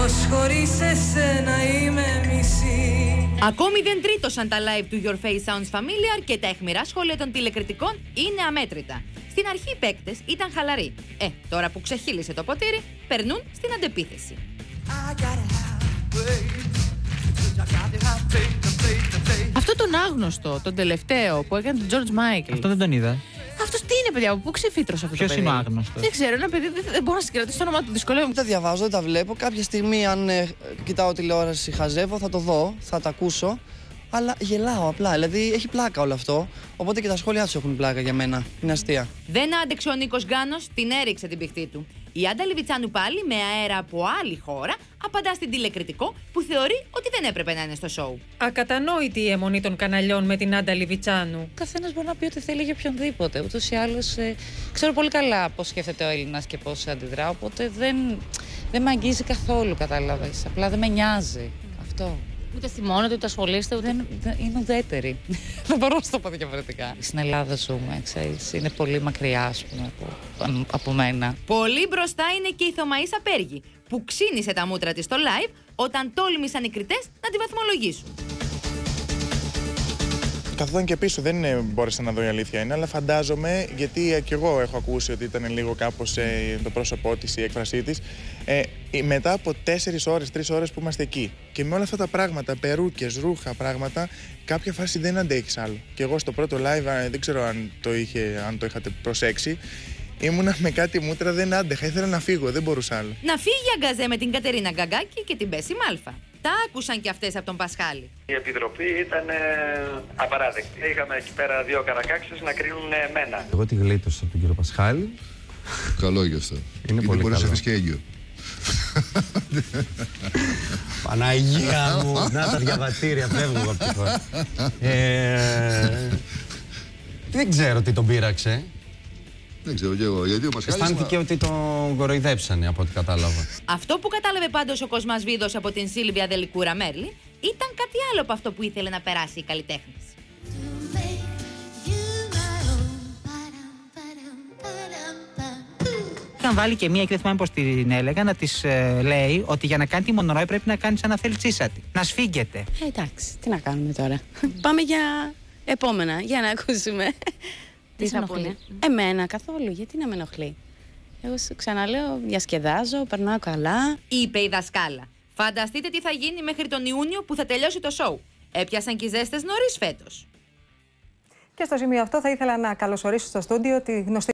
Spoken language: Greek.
πως χωρίς εσένα είμαι μισή. Ακόμη δεν τρίτωσαν τα live του Your Face Sounds Familiar και τα αιχμηρά σχόλια των τηλεκριτικών είναι αμέτρητα. Στην αρχή οι παίκτες ήταν χαλαροί. Τώρα που ξεχύλισε το ποτήρι, περνούν στην αντεπίθεση. Αυτό τον άγνωστο, τον τελευταίο που έκανε τον George Michael. Αυτό δεν τον είδα. Αυτός τι είναι, παιδιά, από πού ξεφύτρωσε αυτό το παιδί? Ποιος είναι ο άγνωστος? Δεν ξέρω, ένα παιδί, δεν μπορώ να συγκρατήσω το όνομα του, δυσκολεύομαι. Δεν τα διαβάζω, δεν τα βλέπω. Κάποια στιγμή, αν κοιτάω τηλεόραση, χαζεύω, θα το δω, θα τα ακούσω. Αλλά γελάω απλά. Δηλαδή έχει πλάκα όλο αυτό. Οπότε και τα σχόλιά του έχουν πλάκα για μένα. Είναι αστεία. Δεν άντεξε ο Νίκος Γκάνος, την έριξε την πηχτή του. Η Άντα Λιβιτσάνου πάλι, με αέρα από άλλη χώρα, απαντά στην τηλεκριτικό που θεωρεί ότι δεν έπρεπε να είναι στο σοου. Ακατανόητη η αιμονή των καναλιών με την Άντα Λιβιτσάνου. Ο καθένας μπορεί να πει ό,τι θέλει για οποιονδήποτε. Ούτως ή άλλως ξέρω πολύ καλά πώς σκέφτεται ο Έλληνας και πώς αντιδρά. Οπότε δεν με αγγίζει καθόλου, κατάλαβες. Απλά δεν με νοιάζει αυτό. Ούτε θυμώνετε, ούτε ασχολείστε, ούτε. Είναι ουδέτερη. Δεν μπορώ να το πω διαφορετικά. Στην Ελλάδα ζούμε, ξέρεις. Είναι πολύ μακριά, ας πούμε, από μένα. Πολύ μπροστά είναι και η Θωμαΐσα Πέργη, που ξύνησε τα μούτρα της στο live όταν τόλμησαν οι κριτές να τη βαθμολογήσουν. Καθόταν και πίσω, δεν μπόρεσα να δω η αλήθεια είναι, αλλά φαντάζομαι, γιατί και εγώ έχω ακούσει ότι ήταν λίγο κάπως το πρόσωπό της, η έκφρασή της, μετά από 4 ώρες, 3 ώρες που είμαστε εκεί και με όλα αυτά τα πράγματα, περούκες, ρούχα, πράγματα, κάποια φάση δεν αντέχεις άλλο. Και εγώ στο πρώτο live, δεν ξέρω αν το είχατε προσέξει, ήμουνα με κάτι μούτρα, δεν άντεχα, ήθελα να φύγω, δεν μπορούσα άλλο. Να φύγει αγκαζέ με την Κατερίνα Γκαγκάκη και την Μπέση Μάλφα. Τα άκουσαν και αυτές από τον Πασχάλη. Η επιτροπή ήταν απαράδεκτη. Είχαμε εκεί πέρα 2 καρακάξες να κρίνουν εμένα. Εγώ τη γλίτωσα από τον κύριο Πασχάλη. Καλό γι' αυτό. Είναι πολύ καλό. Σε φυσκέγγιο. Παναγία μου, να τα διαβατήρια, φεύγω από τη χώρα. Δεν ξέρω τι τον πείραξε. Δεν ξέρω κι εγώ, γιατί ο Πασχάλης... Αισθάνθηκε ότι τον κοροϊδέψανε, από ό,τι κατάλαβα. Αυτό που κατάλαβε πάντως ο Κοσμάς Βίδος από την Σίλβια Δελικούρα Μέρλι ήταν κάτι άλλο από αυτό που ήθελε να περάσει η καλλιτέχνης. Είχαν βάλει και μία και δεν θυμάμαι πώς την έλεγα, να της λέει ότι για να κάνει τη μονορόη πρέπει να κάνει σαν να θέλει τσίσατη. Να σφίγγεται. Εντάξει, τι να κάνουμε τώρα. Πάμε για επόμενα, για να ακούσουμε. Τι θα πούνε? Εμένα καθόλου, γιατί να με ενοχλεί? Εγώ σου ξαναλέω, διασκεδάζω, περνάω καλά. Είπε η δασκάλα. Φανταστείτε τι θα γίνει μέχρι τον Ιούνιο που θα τελειώσει το σοου. Έπιασαν και οι ζέστες νωρίς φέτος. Και στο σημείο αυτό θα ήθελα να καλωσορίσω στο στούντιο τη γνωστή